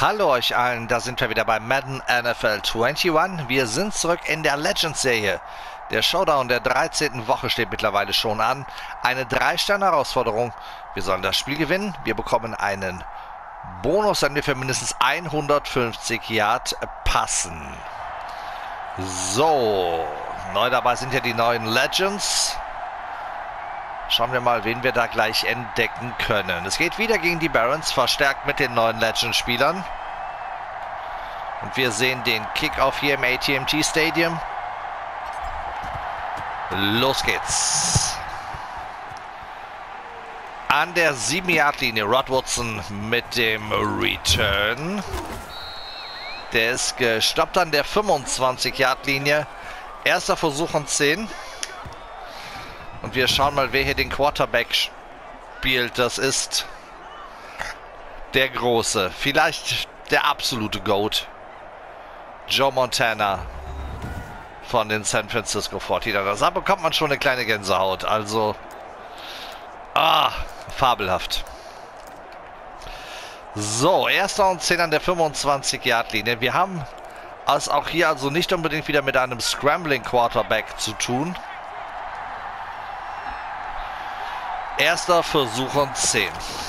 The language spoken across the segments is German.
Hallo euch allen, da sind wir wieder bei Madden NFL 21. Wir sind zurück in der Legends-Serie. Der Showdown der 13. Woche steht mittlerweile schon an. Eine 3-Sterne-Herausforderung. Wir sollen das Spiel gewinnen. Wir bekommen einen Bonus, wenn wir für mindestens 150 Yard passen. So, neu dabei sind ja die neuen Legends. Schauen wir mal, wen wir da gleich entdecken können. Es geht wieder gegen die Barons, verstärkt mit den neuen Legend-Spielern. Und wir sehen den Kickoff hier im AT&T Stadium. Los geht's. An der 7-Yard-Linie Rod Woodson mit dem Return. Der ist gestoppt an der 25-Yard-Linie. Erster Versuch und 10. Und wir schauen mal, wer hier den Quarterback spielt. Das ist der Große, vielleicht der absolute GOAT. Joe Montana von den San Francisco 49ers. Da bekommt man schon eine kleine Gänsehaut. Also, fabelhaft. So, erster und 10 an der 25-Yard-Linie. Wir haben es auch hier also nicht unbedingt wieder mit einem Scrambling Quarterback zu tun. Erster Versuch und 10.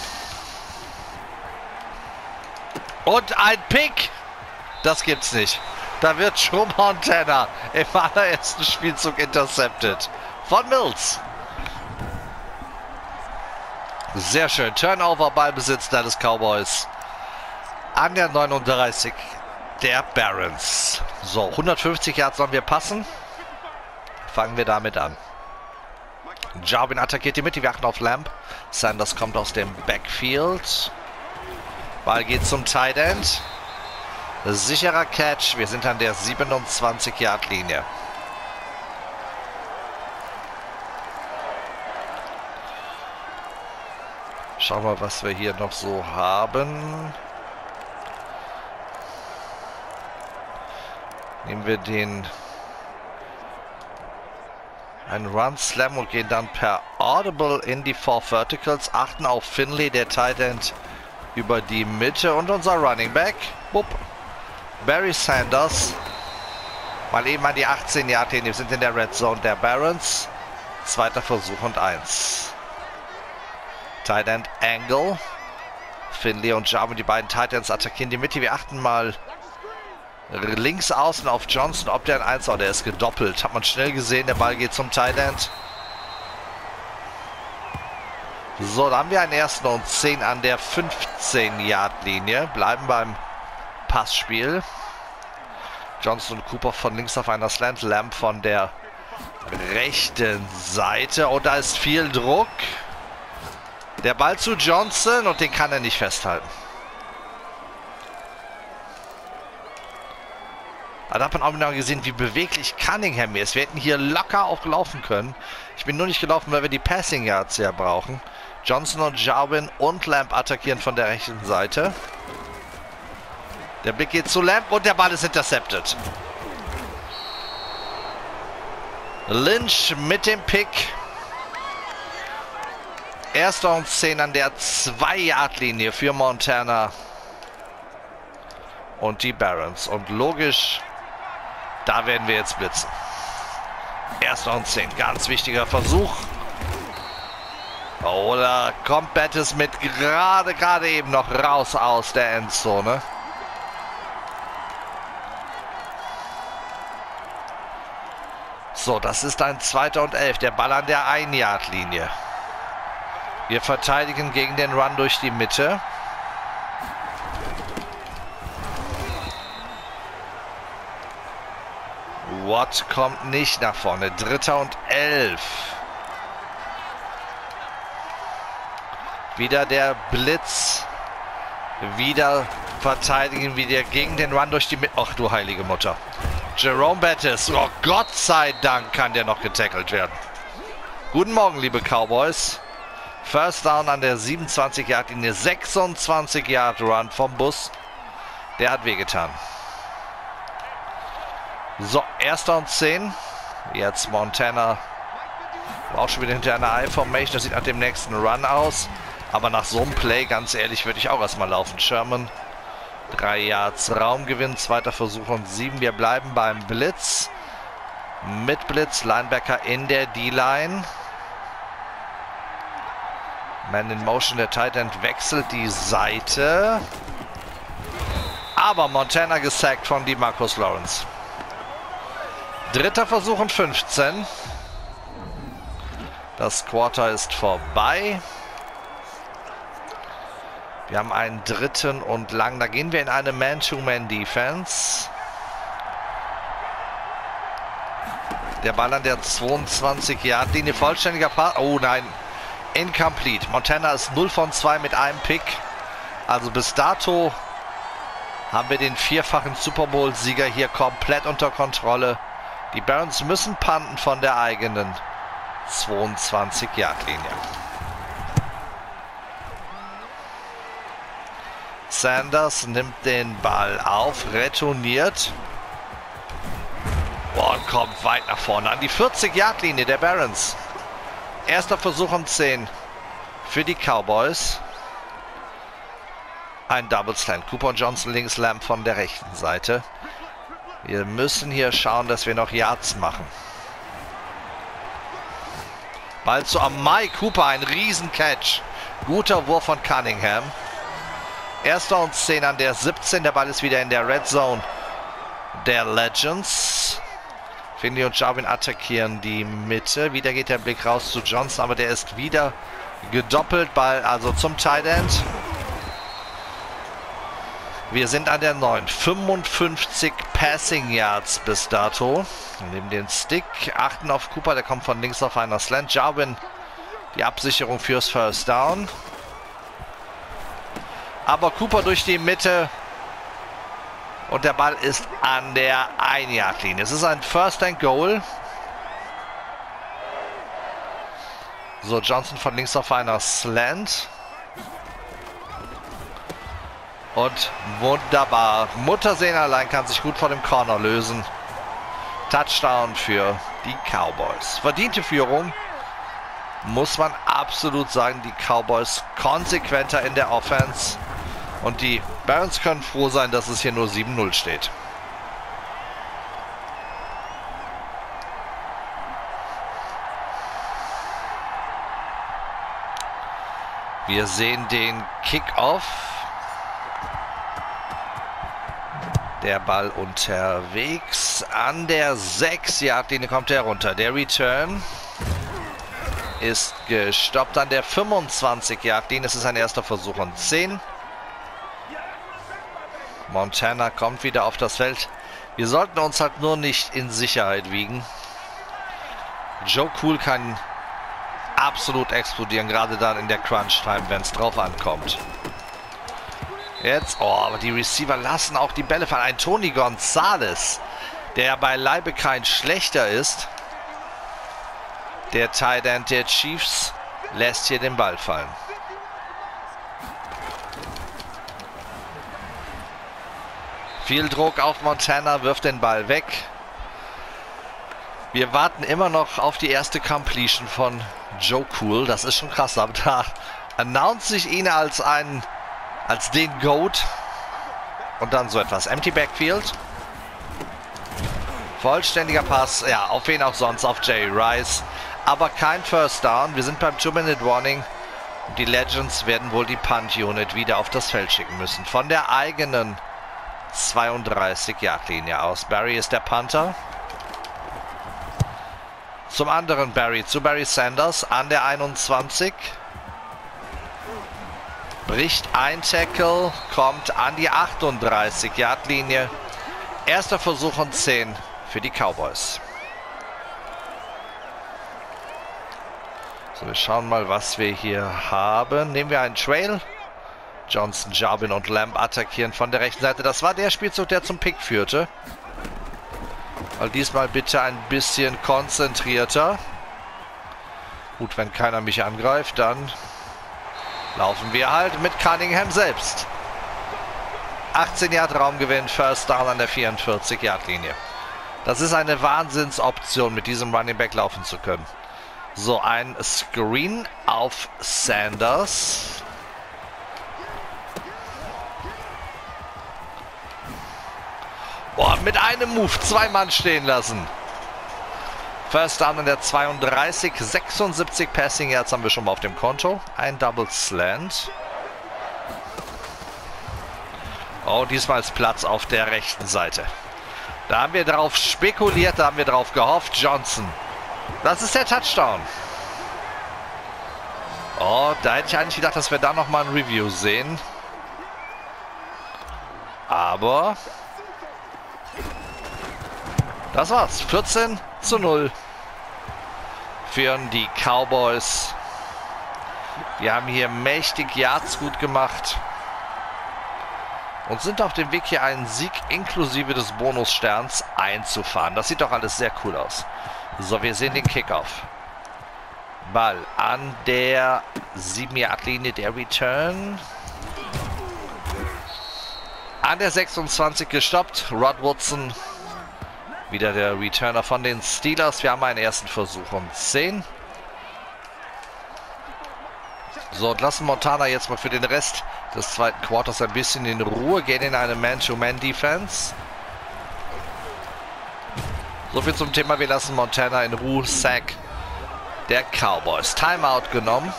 Und ein Pick. Das gibt's nicht. Da wird Joe Montana im allerersten Spielzug intercepted. Von Mills. Sehr schön. Turnover, Ballbesitz des Cowboys. An der 39 der Barons. So, 150 Yards sollen wir passen. Fangen wir damit an. Jarwin attackiert die Mitte, wir achten auf Lamb. Sanders kommt aus dem Backfield. Ball geht zum Tight End. Sicherer Catch. Wir sind an der 27-Yard-Linie. Schauen wir, was wir hier noch so haben. Nehmen wir den... Ein Run Slam und gehen dann per Audible in die 4 Verticals. Achten auf Finley, der Tight End über die Mitte und unser Running Back. Bup. Barry Sanders. Mal eben an die 18 Yard hin. Wir sind in der Red Zone der Barons. Zweiter Versuch und 1. Tight End Angle. Finley und Jarwin, die beiden Tight Ends attackieren die Mitte. Wir achten mal links außen auf Johnson, ob der ein 1, der ist gedoppelt. Hat man schnell gesehen, der Ball geht zum Tight End. So, da haben wir einen ersten und 10 an der 15-Yard-Linie. Bleiben beim Passspiel. Johnson und Cooper von links auf einer Slant. Lamb von der rechten Seite. Und da ist viel Druck. Der Ball zu Johnson und den kann er nicht festhalten. Da hat man auch noch gesehen, wie beweglich Cunningham ist. Wir hätten hier locker auch laufen können. Ich bin nur nicht gelaufen, weil wir die Passing Yards ja brauchen. Johnson und Jarwin und Lamb attackieren von der rechten Seite. Der Blick geht zu Lamb und der Ball ist intercepted. Lynch mit dem Pick. Erster und 10 an der 2-Yard-Linie für Montana und die Barons. Und logisch... Da werden wir jetzt blitzen. Erster und 10. Ganz wichtiger Versuch. Oder kommt Bettis mit gerade eben noch raus aus der Endzone. So, das ist ein 2. und 11. Der Ball an der 1-Yard-Linie. Wir verteidigen gegen den Run durch die Mitte. Watt kommt nicht nach vorne. 3. und 11. Wieder der Blitz. Wieder verteidigen wir gegen den Run durch die Mitte. Ach du heilige Mutter. Jerome Bettis. Oh, Gott sei Dank kann der noch getackelt werden. Guten Morgen, liebe Cowboys. First Down an der 27-Yard-Linie. 26-Yard-Run vom Bus. Der hat wehgetan. So, erster und 10. Jetzt Montana. Auch schon wieder hinter einer I-Formation. Das sieht nach dem nächsten Run aus. Aber nach so einem Play, ganz ehrlich, würde ich auch erstmal laufen. Sherman 3 Yards Raumgewinn, zweiter Versuch und 7. Wir bleiben beim Blitz. Mit Blitz, Linebacker in der D-Line. Man in Motion, der Tight End wechselt die Seite. Aber Montana gesackt von DeMarcus Lawrence. Dritter Versuch und 15. Das Quarter ist vorbei. Wir haben einen dritten und lang. Da gehen wir in eine Man-to-Man-Defense. Der Ball an der 22-Yard-Linie. Vollständiger Pass. Oh nein. Incomplete. Montana ist 0 von 2 mit einem Pick. Also bis dato haben wir den vierfachen Super Bowl-Sieger hier komplett unter Kontrolle. Die Barons müssen punten von der eigenen 22-Yard-Linie. Sanders nimmt den Ball auf, retourniert. Und kommt weit nach vorne an die 40-Yard-Linie der Barons. Erster Versuch und 10 für die Cowboys. Ein Double Slant. Cooper und Johnson links, Lamb von der rechten Seite. Wir müssen hier schauen, dass wir noch Yards machen. Ball zu Amari Cooper, ein Riesen-Catch. Guter Wurf von Cunningham. Erster und 10 an der 17. Der Ball ist wieder in der Red Zone der Legends. Finley und Jarwin attackieren die Mitte. Wieder geht der Blick raus zu Johnson, aber der ist wieder gedoppelt. Ball also zum Tight End. Wir sind an der 9. 55 Passing Yards bis dato. Wir nehmen den Stick, achten auf Cooper, der kommt von links auf einer Slant. Jarwin, die Absicherung fürs First Down. Aber Cooper durch die Mitte. Und der Ball ist an der 1-Yard-Linie. Es ist ein First and Goal. So, Johnson von links auf einer Slant. Und wunderbar. Muttersehen allein kann sich gut vor dem Corner lösen. Touchdown für die Cowboys. Verdiente Führung. Muss man absolut sagen, die Cowboys konsequenter in der Offense. Und die Barons können froh sein, dass es hier nur 7-0 steht. Wir sehen den Kickoff. Der Ball unterwegs. An der 6-Yard-Linie kommt er runter. Der Return ist gestoppt an der 25-Yard-Linie. Es ist ein erster Versuch und 10. Montana kommt wieder auf das Feld. Wir sollten uns halt nur nicht in Sicherheit wiegen. Joe Cool kann absolut explodieren, gerade dann in der Crunch-Time, wenn es drauf ankommt. Jetzt, oh, aber die Receiver lassen auch die Bälle fallen. Ein Tony Gonzalez, der beileibe kein schlechter ist. Der Tight End der Chiefs lässt hier den Ball fallen. Viel Druck auf Montana, wirft den Ball weg. Wir warten immer noch auf die erste Completion von Joe Cool. Das ist schon krass, aber da announce ich ihn als den GOAT. Und dann so etwas. Empty Backfield. Vollständiger Pass. Ja, auf wen auch sonst, auf Jay Rice. Aber kein First Down. Wir sind beim 2-Minute Warning. Und die Legends werden wohl die Punt-Unit wieder auf das Feld schicken müssen. Von der eigenen 32-Yard-Linie aus. Barry ist der Punter. Zum anderen Barry, zu Barry Sanders an der 21. Bricht ein Tackle, kommt an die 38-Yard-Linie. Erster Versuch und 10 für die Cowboys. So, wir schauen mal, was wir hier haben. Nehmen wir einen Trail. Johnson, Jarwin und Lamb attackieren von der rechten Seite. Das war der Spielzug, der zum Pick führte. Weil diesmal bitte ein bisschen konzentrierter. Gut, wenn keiner mich angreift, dann laufen wir halt mit Cunningham selbst. 18 Yard Raumgewinn, First Down an der 44-Yard-Linie. Das ist eine Wahnsinnsoption, mit diesem Running Back laufen zu können. So, ein Screen auf Sanders. Oh, mit einem Move 2 Mann stehen lassen. First Down in der 32, 76 Passing Yards haben wir schon mal auf dem Konto. Ein Double Slant. Oh, diesmal ist Platz auf der rechten Seite. Da haben wir drauf spekuliert, da haben wir drauf gehofft. Johnson. Das ist der Touchdown. Oh, da hätte ich eigentlich gedacht, dass wir da nochmal ein Review sehen. Aber das war's. 14:0 für die Cowboys. Wir haben hier mächtig Yards gut gemacht. Und sind auf dem Weg, hier einen Sieg inklusive des Bonussterns einzufahren. Das sieht doch alles sehr cool aus. So, wir sehen den Kickoff. Ball an der 7-Yard-Linie, der Return. An der 26 gestoppt. Rod Woodson. Wieder der Returner von den Steelers. Wir haben einen ersten Versuch um 10. So, und lassen Montana jetzt mal für den Rest des zweiten Quarters ein bisschen in Ruhe. Gehen in eine Man-to-Man-Defense. So viel zum Thema, wir lassen Montana in Ruhe. Sack der Cowboys. Timeout genommen.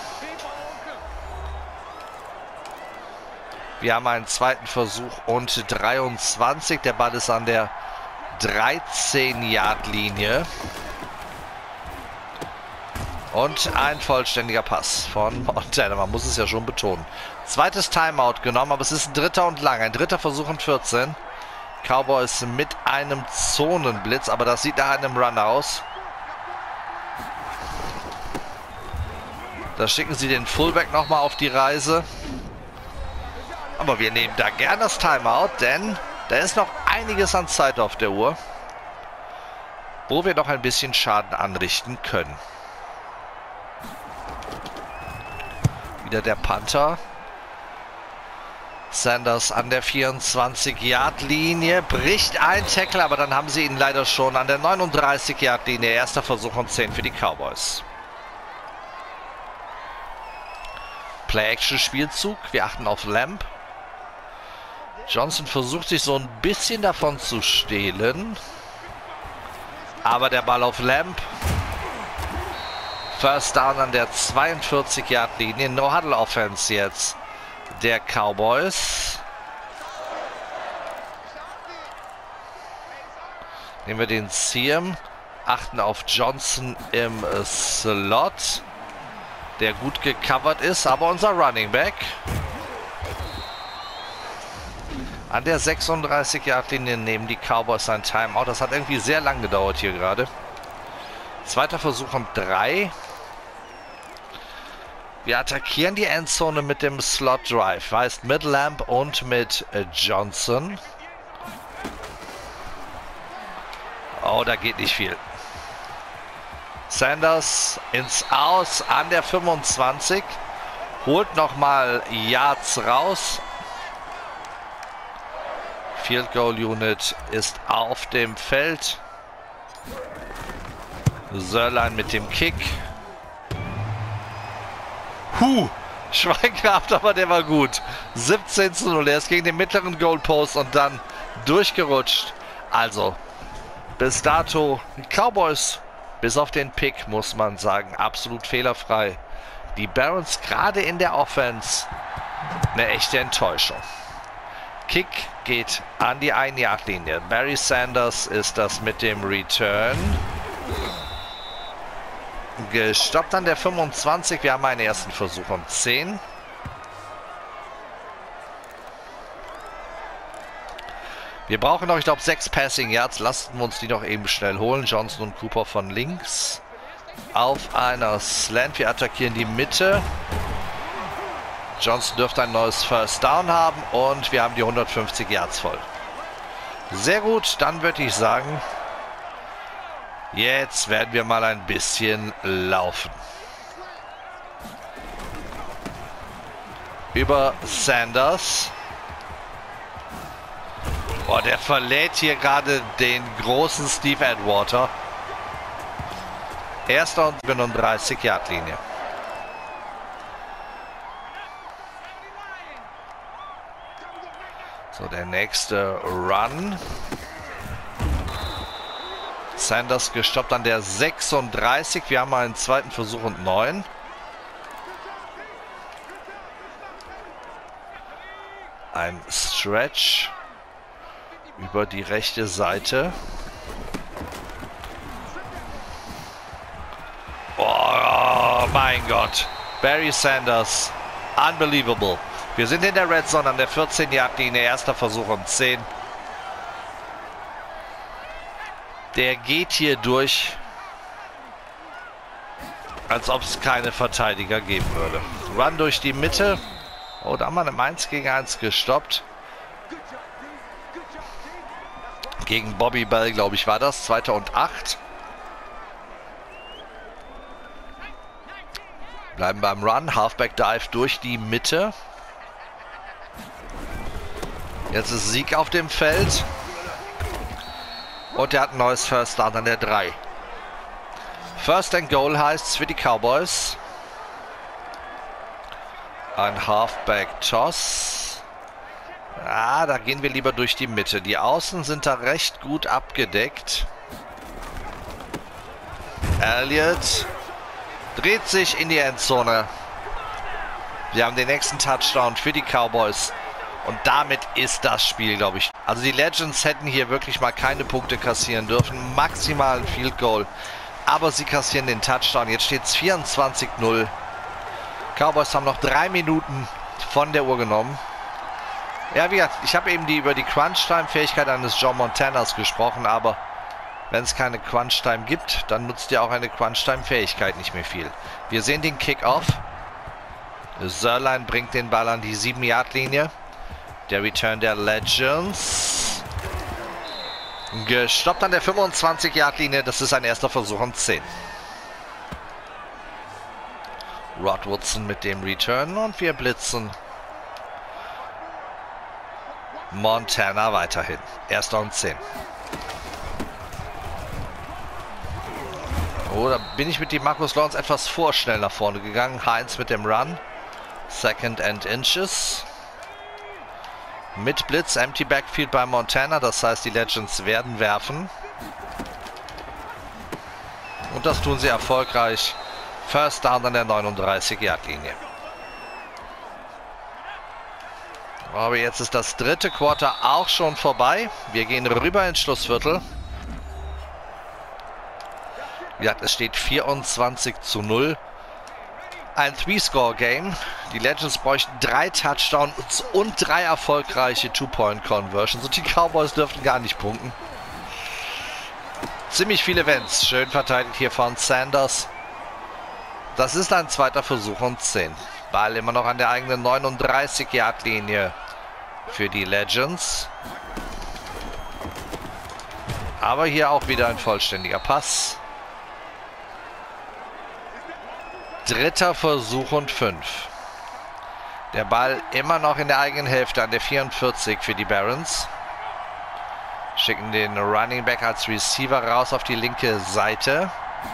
Wir haben einen zweiten Versuch und 23. Der Ball ist an der 13-Yard-Linie. Und ein vollständiger Pass von Montana. Man muss es ja schon betonen. Zweites Timeout genommen, aber es ist ein dritter und lang. Ein dritter Versuch und 14. Cowboys mit einem Zonenblitz, aber das sieht nach einem Run aus. Da schicken sie den Fullback nochmal auf die Reise. Aber wir nehmen da gern das Timeout, denn da ist noch einiges an Zeit auf der Uhr, wo wir noch ein bisschen Schaden anrichten können. Wieder der Panther. Sanders an der 24-Yard-Linie. Bricht ein Tackle, aber dann haben sie ihn leider schon an der 39-Yard-Linie. Erster Versuch und 10 für die Cowboys. Play-Action-Spielzug. Wir achten auf Lamb. Johnson versucht sich so ein bisschen davon zu stehlen. Aber der Ball auf Lamb. First Down an der 42-Yard-Linie. No-Huddle-Offense jetzt der Cowboys. Nehmen wir den Seam. Achten auf Johnson im Slot, der gut gecovert ist. Aber unser Running Back an der 36-Yard-Linie nehmen die Cowboys ein Timeout. Das hat irgendwie sehr lang gedauert hier gerade. Zweiter Versuch um 3. Wir attackieren die Endzone mit dem Slot Drive. Heißt mit Lamb und mit Johnson. Oh, da geht nicht viel. Sanders ins Aus an der 25. Holt nochmal Yards raus. Field Goal Unit ist auf dem Feld. Sörlein mit dem Kick. Schwein gehabt, aber der war gut. 17:0. Er ist gegen den mittleren Goalpost und dann durchgerutscht. Also, bis dato die Cowboys, bis auf den Pick, muss man sagen, absolut fehlerfrei. Die Barons gerade in der Offense eine echte Enttäuschung. Kick geht an die 1-Yard-Linie. Barry Sanders ist das mit dem Return. Gestoppt an der 25. Wir haben einen ersten Versuch um 10. Wir brauchen noch, ich glaube, 6 Passing Yards. Lassen wir uns die noch eben schnell holen. Johnson und Cooper von links. Auf einer Slant. Wir attackieren die Mitte. Johnson dürfte ein neues First Down haben. Und wir haben die 150 Yards voll. Sehr gut. Dann würde ich sagen, jetzt werden wir mal ein bisschen laufen. Über Sanders. Oh, der verlädt hier gerade den großen Steve Atwater. Erster und 37-Yard-Linie. So, der nächste Run. Sanders gestoppt an der 36. Wir haben einen zweiten Versuch und 9. Ein Stretch über die rechte Seite. Oh mein Gott. Barry Sanders. Unbelievable. Wir sind in der Red Zone an der 14-Yard-Linie. Erster Versuch und 10. Der geht hier durch, als ob es keine Verteidiger geben würde. Run durch die Mitte. Oh, da haben wir im 1 gegen 1 gestoppt. Gegen Bobby Bell, glaube ich, war das. 2. und 8. Bleiben beim Run. Halfback Dive durch die Mitte. Jetzt ist Sieg auf dem Feld. Und er hat ein neues First Down an der 3. First and Goal heißt es für die Cowboys. Ein Halfback Toss. Ah, da gehen wir lieber durch die Mitte. Die Außen sind da recht gut abgedeckt. Elliott dreht sich in die Endzone. Wir haben den nächsten Touchdown für die Cowboys. Und damit ist das Spiel, glaube ich. Also die Legends hätten hier wirklich mal keine Punkte kassieren dürfen. Maximal ein Field Goal. Aber sie kassieren den Touchdown. Jetzt steht es 24-0. Cowboys haben noch 3 Minuten von der Uhr genommen. Ja, wie gesagt, ich habe eben über die Crunch-Time-Fähigkeit eines Joe Montanas gesprochen. Aber wenn es keine Crunch-Time gibt, dann nutzt ja auch eine Crunch-Time-Fähigkeit nicht mehr viel. Wir sehen den Kick-Off. Sörlein bringt den Ball an die 7-Yard-Linie. Der Return der Legends. Gestoppt an der 25-Yard-Linie. Das ist ein erster Versuch und 10. Rod Woodson mit dem Return. Und wir blitzen Montana weiterhin. Erster und 10. Oh, da bin ich mit dem Marcus Lawrence etwas vorschnell nach vorne gegangen. Heinz mit dem Run. Second and Inches. Mit Blitz, Empty Backfield bei Montana, das heißt, die Legends werden werfen. Und das tun sie erfolgreich. First Down an der 39-Yard-Linie. Aber jetzt ist das dritte Quarter auch schon vorbei. Wir gehen rüber ins Schlussviertel. Ja, es steht 24-0. Ein 3-Score-Game. Die Legends bräuchten 3 Touchdowns und 3 erfolgreiche Two-Point-Conversions. Und die Cowboys dürften gar nicht punkten. Ziemlich viele Events. Schön verteidigt hier von Sanders. Das ist ein zweiter Versuch und 10. Ball immer noch an der eigenen 39-Yard-Linie für die Legends. Aber hier auch wieder ein vollständiger Pass. Dritter Versuch und 5. Der Ball immer noch in der eigenen Hälfte an der 44 für die Barons. Schicken den Running Back als Receiver raus auf die linke Seite.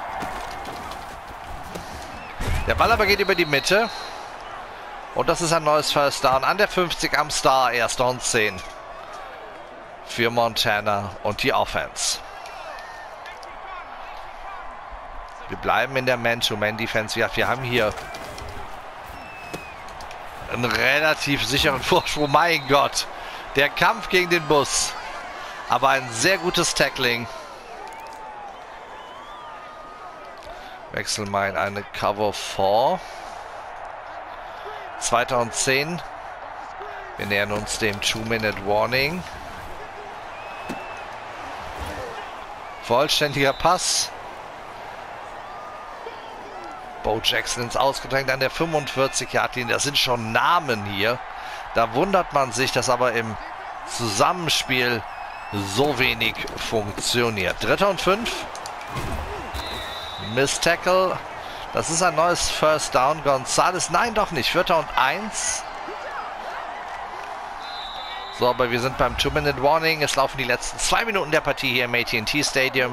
Der Ball aber geht über die Mitte. Und das ist ein neues First Down an der 50 am Star. Erster und 10 für Montana und die Offense. Wir bleiben in der Man-to-Man-Defense. Wir haben hier einen relativ sicheren Vorsprung. Mein Gott, der Kampf gegen den Bus. Aber ein sehr gutes Tackling. Wechseln mal in eine Cover 4. 2. und 10. Wir nähern uns dem 2-Minute-Warning. Vollständiger Pass. Bo Jackson ins Ausgedrängt an der 45-Yard-Linie. Das sind schon Namen hier. Da wundert man sich, dass aber im Zusammenspiel so wenig funktioniert. 3. und 5. Miss Tackle. Das ist ein neues First Down. Gonzalez. Nein, doch nicht. 4. und 1. So, aber wir sind beim 2-Minute-Warning. Es laufen die letzten 2 Minuten der Partie hier im AT&T Stadium.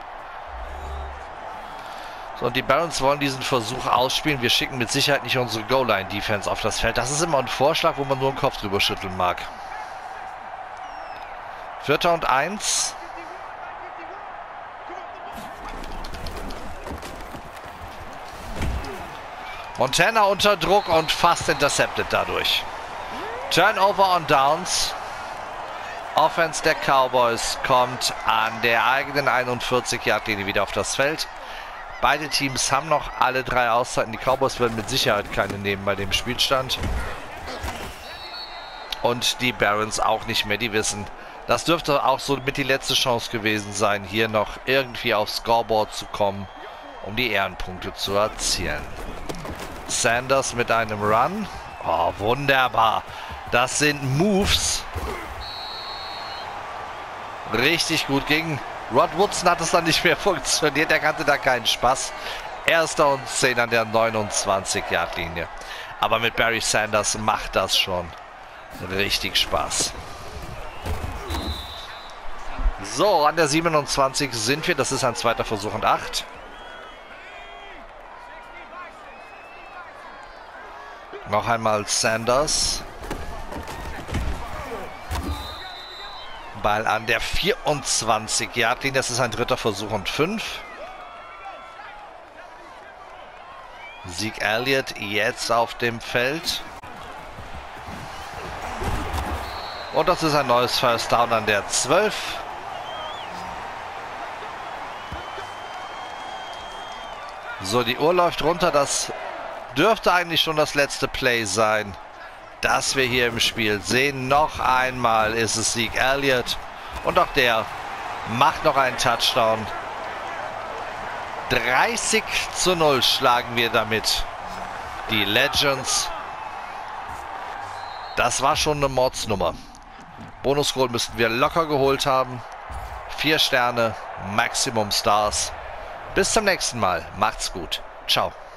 So, und die Barons wollen diesen Versuch ausspielen. Wir schicken mit Sicherheit nicht unsere Goal-Line-Defense auf das Feld. Das ist immer ein Vorschlag, wo man nur den Kopf drüber schütteln mag. 4. und 1. Montana unter Druck und fast intercepted dadurch. Turnover on Downs. Offense der Cowboys kommt an der eigenen 41-Yard-Linie wieder auf das Feld. Beide Teams haben noch alle 3 Auszeiten. Die Cowboys werden mit Sicherheit keine nehmen bei dem Spielstand. Und die Barons auch nicht mehr. Die wissen, das dürfte auch so mit die letzte Chance gewesen sein, hier noch irgendwie aufs Scoreboard zu kommen, um die Ehrenpunkte zu erzielen. Sanders mit einem Run. Oh, wunderbar. Das sind Moves. Richtig gut gegen Rod Woodson hat es dann nicht mehr funktioniert. Er hatte da keinen Spaß. 1. und 10 an der 29-Yard-Linie. Aber mit Barry Sanders macht das schon richtig Spaß. So, an der 27 sind wir. Das ist ein zweiter Versuch und 8. Noch einmal Sanders. Ball an der 24-Yard-Linie. Das ist ein dritter Versuch und 5. Zeke Elliott jetzt auf dem Feld. Und das ist ein neues First Down an der 12. So, die Uhr läuft runter. Das dürfte eigentlich schon das letzte Play sein, das wir hier im Spiel sehen. Noch einmal ist es Zeke Elliott. Und auch der macht noch einen Touchdown. 30:0 schlagen wir damit die Legends. Das war schon eine Mordsnummer. Bonus-Goal müssten wir locker geholt haben. 4 Sterne, Maximum Stars. Bis zum nächsten Mal. Macht's gut. Ciao.